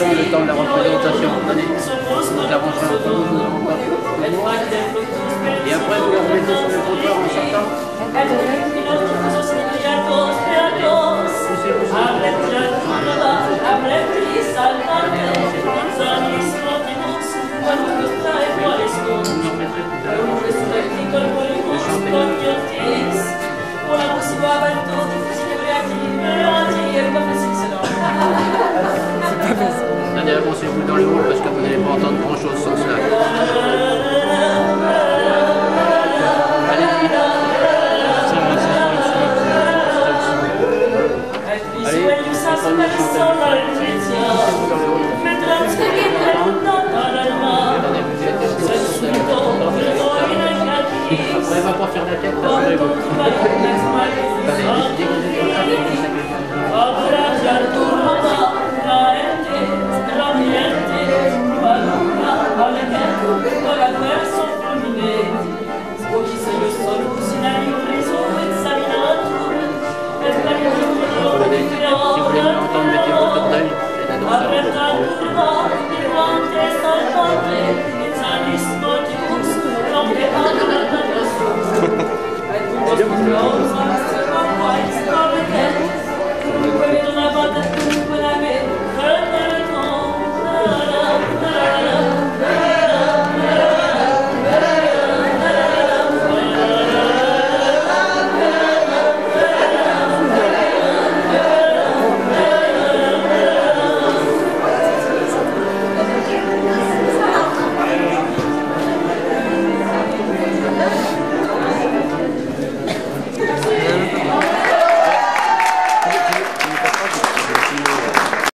le temps de la représentation. Donnez. Vous avancez un peu, vous n'avez pas. Et après, vous la remettez sur le comptoir en sortant. Allez, avancez-vous dans le haut parce que vous n'allez pas entendre grand chose sans ça.